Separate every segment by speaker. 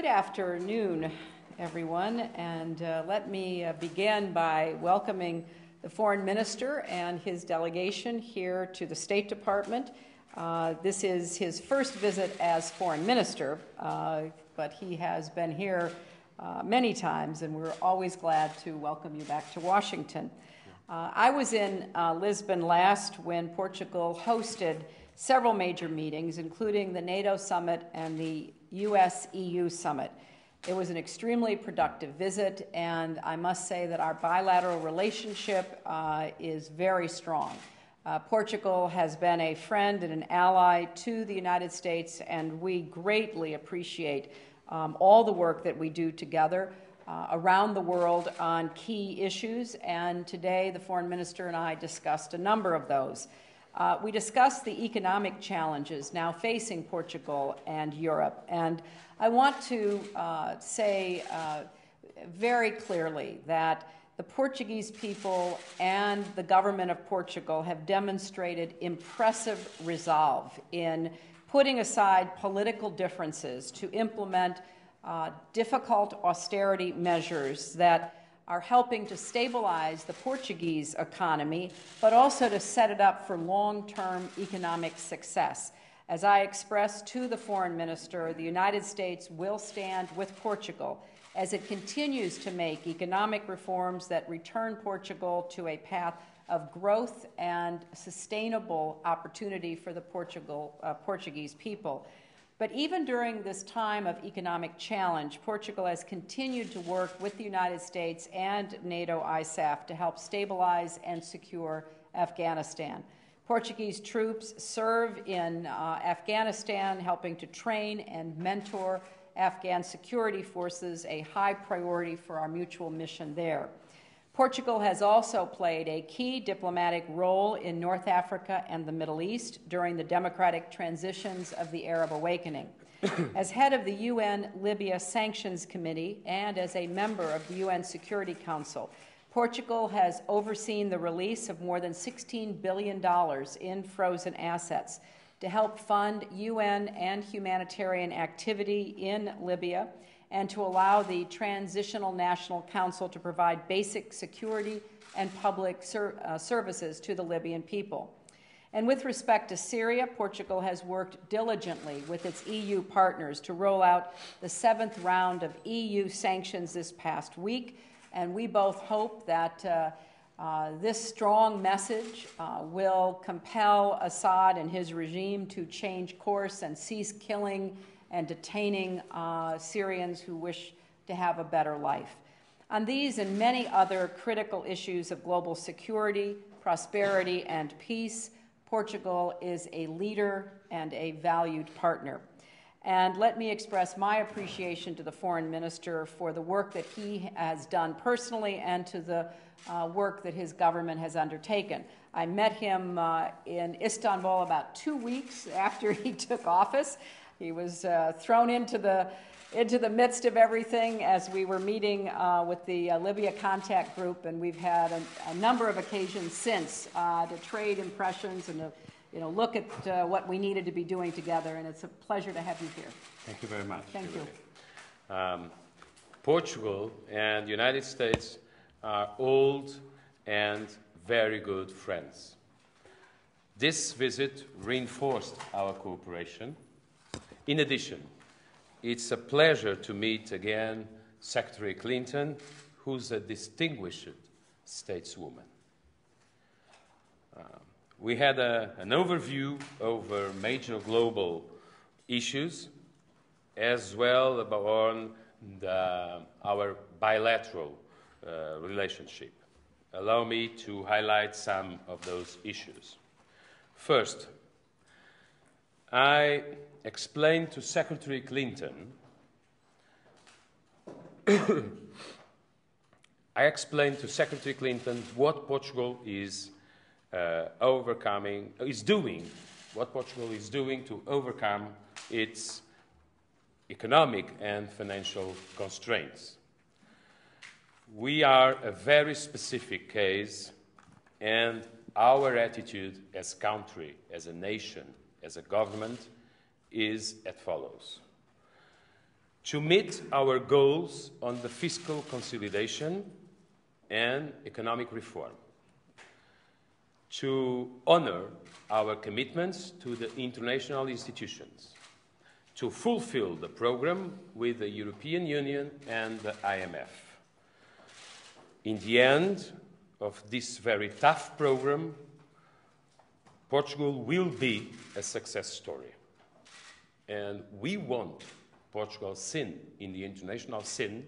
Speaker 1: Good afternoon, everyone, and let me begin by welcoming the Foreign Minister and his delegation here to the State Department. This is his first visit as Foreign Minister, but he has been here many times, and we're always glad to welcome you back to Washington. I was in Lisbon last when Portugal hosted several major meetings, including the NATO summit and the US-EU summit. It was an extremely productive visit, and I must say that our bilateral relationship is very strong. Portugal has been a friend and an ally to the United States, and we greatly appreciate all the work that we do together around the world on key issues, and today the Foreign Minister and I discussed a number of those. We discussed the economic challenges now facing Portugal and Europe, and I want to say very clearly that the Portuguese people and the government of Portugal have demonstrated impressive resolve in putting aside political differences to implement difficult austerity measures that are helping to stabilize the Portuguese economy, but also to set it up for long-term economic success. As I expressed to the Foreign Minister, the United States will stand with Portugal as it continues to make economic reforms that return Portugal to a path of growth and sustainable opportunity for the Portuguese people. But even during this time of economic challenge, Portugal has continued to work with the United States and NATO ISAF to help stabilize and secure Afghanistan. Portuguese troops serve in Afghanistan, helping to train and mentor Afghan security forces, a high priority for our mutual mission there. Portugal has also played a key diplomatic role in North Africa and the Middle East during the democratic transitions of the Arab awakening. As head of the UN Libya Sanctions Committee and as a member of the UN Security Council, Portugal has overseen the release of more than $16 billion in frozen assets to help fund UN and humanitarian activity in Libya and to allow the Transitional National Council to provide basic security and public services to the Libyan people. And with respect to Syria, Portugal has worked diligently with its EU partners to roll out the 7th round of EU sanctions this past week, and we both hope that this strong message will compel Assad and his regime to change course and cease killing and detaining Syrians who wish to have a better life. On these and many other critical issues of global security, prosperity, and peace, Portugal is a leader and a valued partner. And let me express my appreciation to the Foreign Minister for the work that he has done personally and to the work that his government has undertaken. I met him in Istanbul about 2 weeks after he took office. He was thrown into the midst of everything as we were meeting with the Libya Contact Group, and we've had a number of occasions since to trade impressions and to look at what we needed to be doing together, and it's a pleasure to have you here.
Speaker 2: Thank you very much.
Speaker 1: Thank you.
Speaker 2: Portugal and the United States are old and very good friends. This visit reinforced our cooperation. In addition, it's a pleasure to meet again Secretary Clinton, who's a distinguished stateswoman. We had an overview over major global issues, as well on our bilateral relationship. Allow me to highlight some of those issues. First, I explained to Secretary Clinton what Portugal is what Portugal is doing to overcome its economic and financial constraints. We are a very specific case, and our attitude as a country, as a nation, as a government, is as follows. to meet our goals on the fiscal consolidation and economic reform, to honor our commitments to the international institutions, to fulfill the program with the European Union and the IMF. In the end of this very tough program, Portugal will be a success story. And we want Portugal's sin in the international scene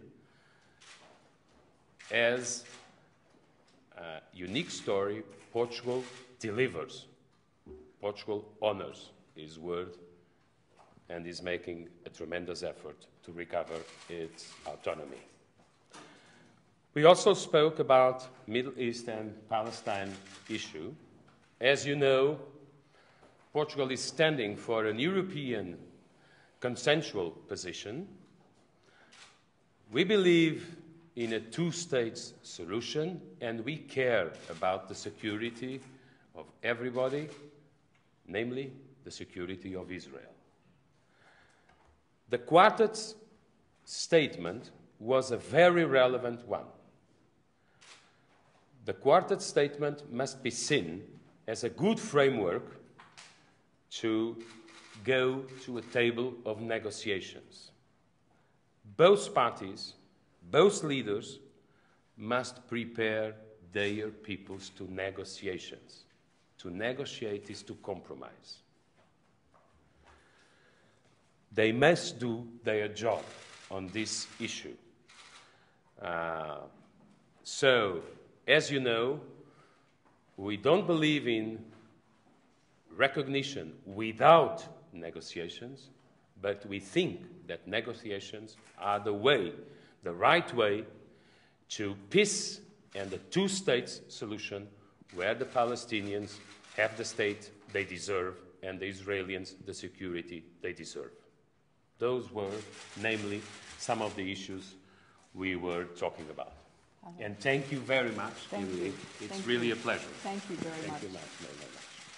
Speaker 2: as a unique story. Portugal delivers. Portugal honors its word and is making a tremendous effort to recover its autonomy. We also spoke about Middle East and Palestine issue. As you know, Portugal is standing for an European consensual position. We believe in a two-state solution, and we care about the security of everybody, namely the security of Israel. The Quartet's statement was a very relevant one. The Quartet statement must be seen as a good framework to go to a table of negotiations. Both parties, both leaders, must prepare their peoples to negotiations. To negotiate is to compromise. They must do their job on this issue. So, as you know, we don't believe in recognition without negotiations, but we think that negotiations are the way, the right way, to peace and a two-state solution where the Palestinians have the state they deserve and the Israelis the security they deserve. Those were, namely, some of the issues we were talking about. And thank you very much.
Speaker 1: Thank you.
Speaker 2: It's really a pleasure.
Speaker 1: Thank you very much.
Speaker 2: Thank you very much.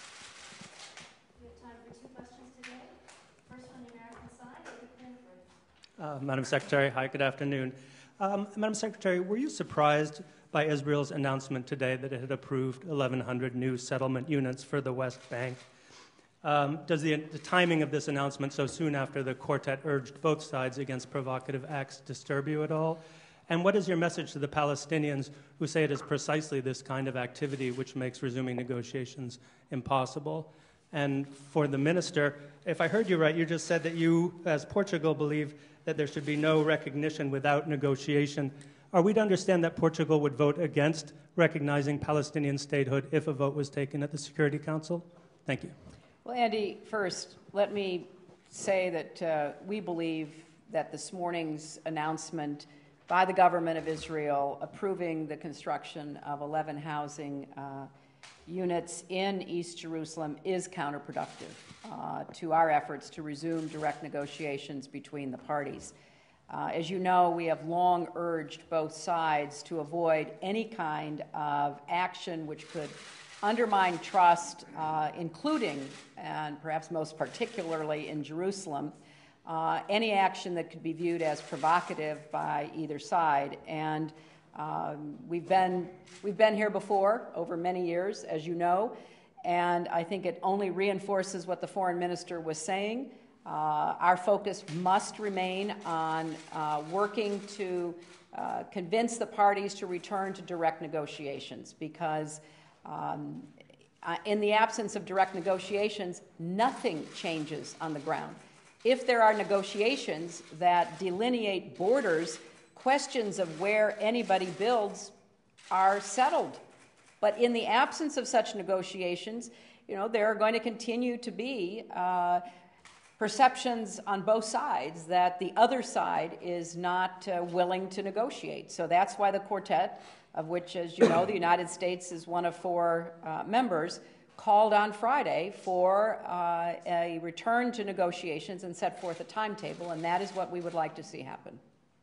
Speaker 3: We have time for two questions today. First on the American side, David Cranford.
Speaker 4: Madam Secretary, hi, good afternoon. Madam Secretary, were you surprised by Israel's announcement today that it had approved 1,100 new settlement units for the West Bank? Does the timing of this announcement so soon after the quartet urged both sides against provocative acts disturb you at all? And what is your message to the Palestinians who say it is precisely this kind of activity which makes resuming negotiations impossible? And for the minister, if I heard you right, you just said that you, as Portugal, believe that there should be no recognition without negotiation. Are we to understand that Portugal would vote against recognizing Palestinian statehood if a vote was taken at the Security Council? Thank you.
Speaker 1: Well, Andy, first, let me say that we believe that this morning's announcement by the government of Israel approving the construction of 11 housing units in East Jerusalem is counterproductive to our efforts to resume direct negotiations between the parties. As you know, we have long urged both sides to avoid any kind of action which could undermine trust, including, and perhaps most particularly in Jerusalem, any action that could be viewed as provocative by either side. And we've been here before over many years, as you know, and I think it only reinforces what the foreign minister was saying. Our focus must remain on working to convince the parties to return to direct negotiations, because in the absence of direct negotiations, nothing changes on the ground. If there are negotiations that delineate borders, questions of where anybody builds are settled. But in the absence of such negotiations, there are going to continue to be perceptions on both sides that the other side is not willing to negotiate. So that's why the quartet, of which, as you know, the United States is one of 4 members, called on Friday for a return to negotiations and set forth a timetable, and that is what we would like to see happen.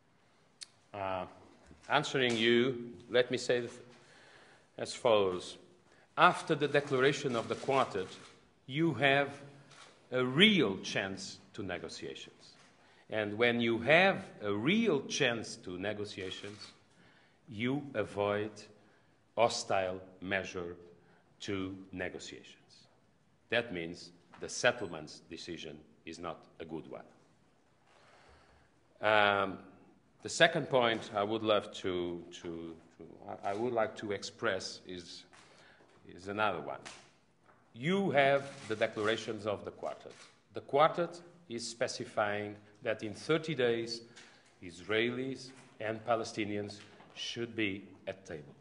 Speaker 2: Answering you, let me say as follows. After the declaration of the Quartet, you have a real chance to negotiations. And when you have a real chance to negotiations, you avoid hostile measure to negotiations. That means the settlements decision is not a good one. The second point I would like to express is another one. You have the declarations of the Quartet. The Quartet is specifying that in 30 days, Israelis and Palestinians should be at table.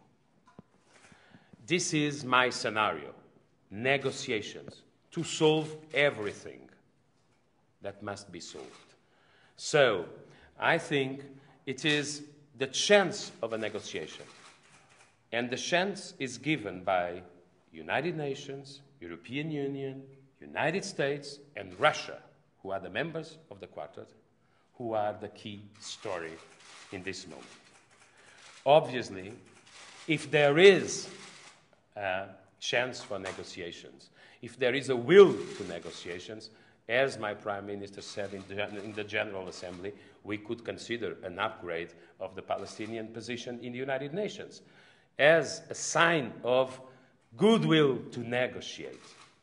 Speaker 2: This is my scenario, negotiations, to solve everything that must be solved. So, I think it is the chance of a negotiation. And the chance is given by United Nations, European Union, United States, and Russia, who are the members of the Quartet, who are the key story in this moment. Obviously, if there is a chance for negotiations, if there is a will to negotiations, as my Prime Minister said in the General Assembly, we could consider an upgrade of the Palestinian position in the United Nations as a sign of goodwill to negotiate.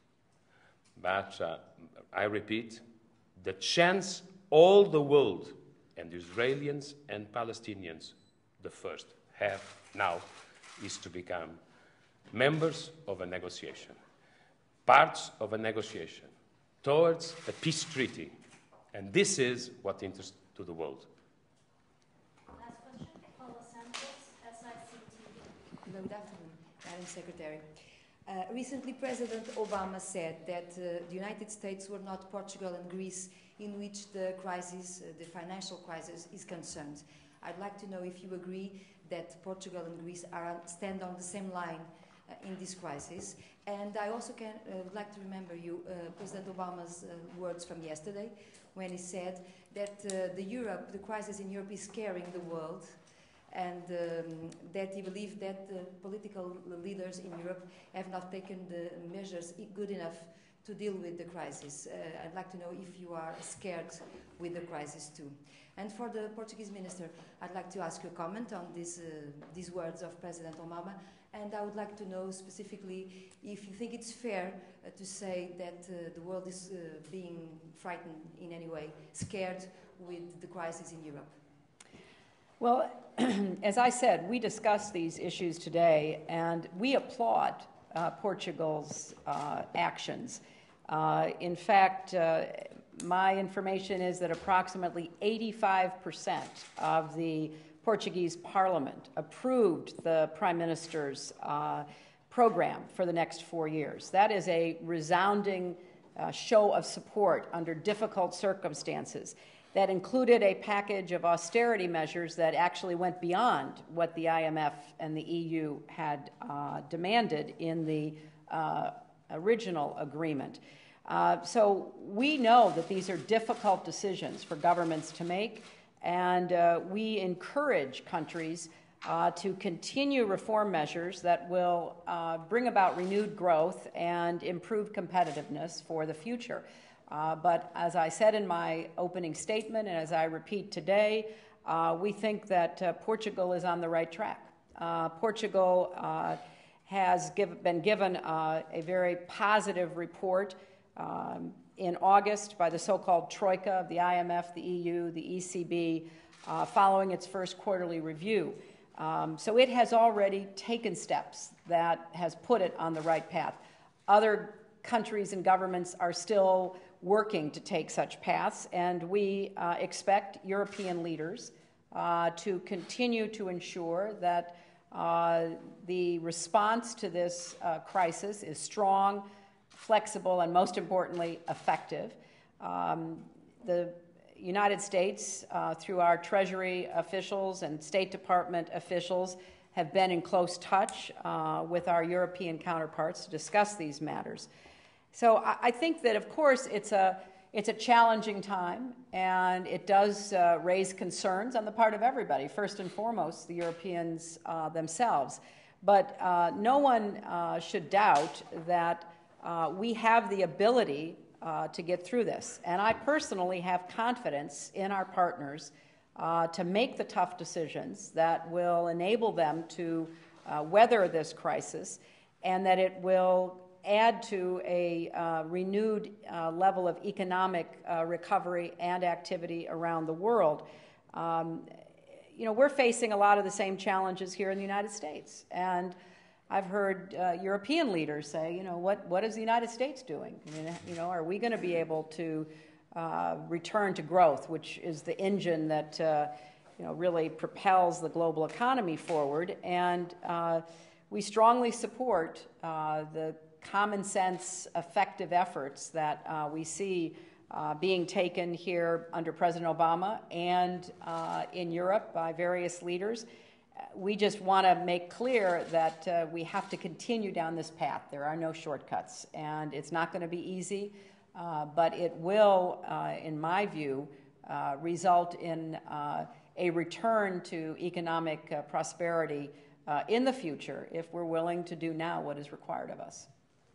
Speaker 2: But I repeat, the chance all the world, and Israelis and Palestinians, the first, have now is to become members of a negotiation, parts of a negotiation, towards a peace treaty. And this is what interests to the world.
Speaker 3: Last question, Paula Santos, SICTV.
Speaker 5: Good afternoon, Madam Secretary. Recently, President Obama said that the United States were not Portugal and Greece in which the crisis, the financial crisis, is concerned. I'd like to know if you agree that Portugal and Greece stand on the same line in this crisis. And I also would like to remember you, President Obama's words from yesterday, when he said that the crisis in Europe is scaring the world, and that he believed that the political leaders in Europe have not taken the measures good enough to deal with the crisis. I'd like to know if you are scared with the crisis too. And for the Portuguese minister, I'd like to ask you a comment on these words of President Obama, and I would like to know specifically if you think it's fair to say that the world is being frightened in any way, scared with the crisis in Europe.
Speaker 1: Well, as I said, we discussed these issues today, and we applaud Portugal's actions. In fact, my information is that approximately 85% of the Portuguese Parliament approved the Prime Minister's program for the next 4 years. That is a resounding show of support under difficult circumstances. That included a package of austerity measures that actually went beyond what the IMF and the EU had demanded in the original agreement. So we know that these are difficult decisions for governments to make, and we encourage countries to continue reform measures that will bring about renewed growth and improved competitiveness for the future. But as I said in my opening statement, and as I repeat today, we think that Portugal is on the right track. Portugal has been given a very positive report in August by the so-called Troika of the IMF, the EU, the ECB, following its first quarterly review. So it has already taken steps that has put it on the right path. Other countries and governments are still working to take such paths, and we expect European leaders to continue to ensure that the response to this crisis is strong, flexible, and most importantly, effective. The United States, through our Treasury officials and State Department officials, have been in close touch with our European counterparts to discuss these matters. So I think that, of course, it's a challenging time, and it does raise concerns on the part of everybody, first and foremost the Europeans themselves. But no one should doubt that we have the ability to get through this. And I personally have confidence in our partners to make the tough decisions that will enable them to weather this crisis, and that it will add to a renewed level of economic recovery and activity around the world. You know, we're facing a lot of the same challenges here in the United States, and I've heard European leaders say, you know, what is the United States doing? I mean, you know, are we going to be able to return to growth, which is the engine that you know, really propels the global economy forward? And we strongly support the common sense, effective efforts that we see being taken here under President Obama and in Europe by various leaders. We just want to make clear that we have to continue down this path. There are no shortcuts, and it's not going to be easy, but it will, in my view, result in a return to economic prosperity in the future if we're willing to do now what is required of us.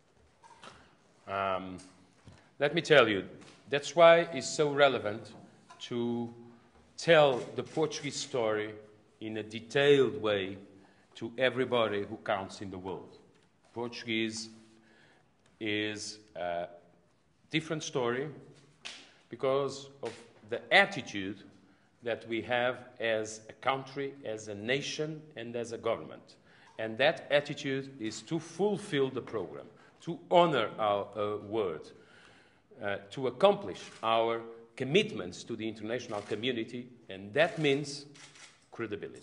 Speaker 2: Let me tell you, that's why it's so relevant to tell the Portuguese story in a detailed way to everybody who counts in the world. Portuguese is a different story because of the attitude that we have as a country, as a nation, and as a government. And that attitude is to fulfill the program, to honor our word, to accomplish our commitments to the international community, and that means credibility.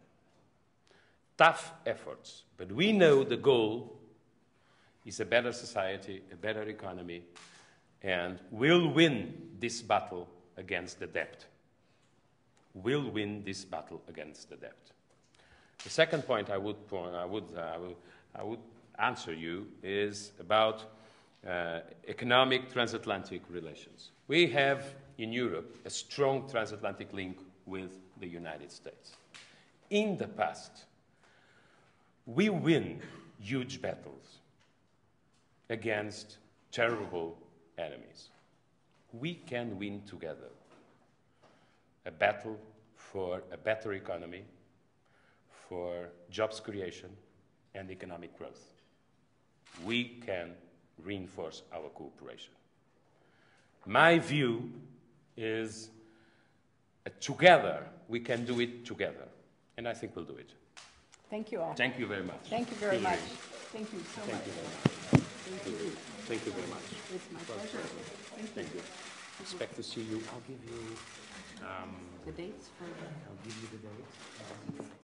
Speaker 2: Tough efforts, but we know the goal is a better society, a better economy, and we'll win this battle against the debt. We'll win this battle against the debt. The second point I would answer you is about economic transatlantic relations. We have in Europe a strong transatlantic link with the United States. In the past, we win huge battles against terrible enemies. We can win together a battle for a better economy, for jobs creation and economic growth. We can reinforce our cooperation. My view is together, we can do it together. And I think we'll do it.
Speaker 1: Thank you all.
Speaker 2: Thank you very much.
Speaker 1: Thank you very much. Thank you so much.
Speaker 2: Thank you very much. Thank you very much.
Speaker 1: It's my pleasure.
Speaker 2: Thank you. Expect to see you. I'll give you
Speaker 1: The dates for
Speaker 2: I'll give you the dates.